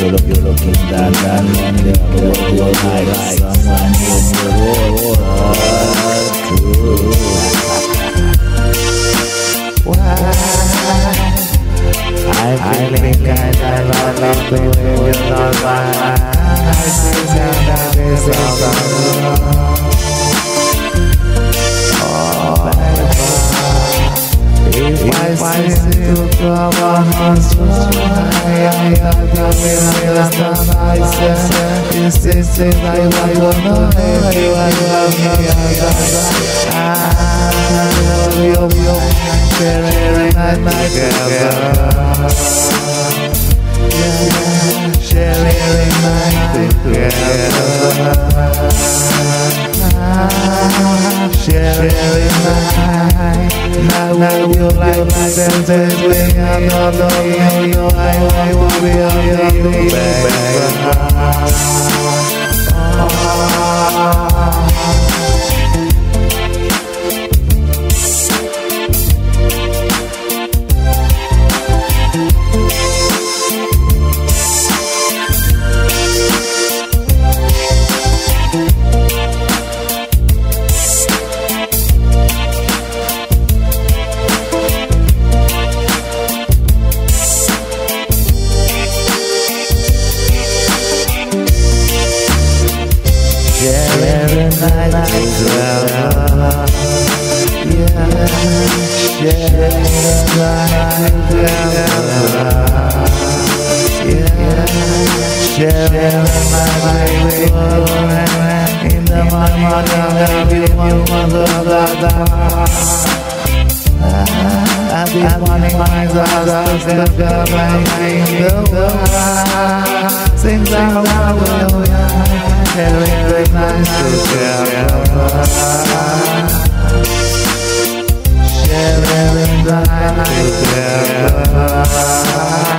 you're looking down and the world like someone in the world. I think I love you when you're not mine. I see that is if I see you come on I will understand myself. This is I want to know you. I love you. Sharing my together. Sharing my together. Sharing my. Now you like them when I'm not loving you. I will be on you Sharing night together, yeah. Sharing night together, yeah. Sharing my life in the morning, I've been wanting my daughters to come in the world. Sing down, sharing nights together. Sharing nights together.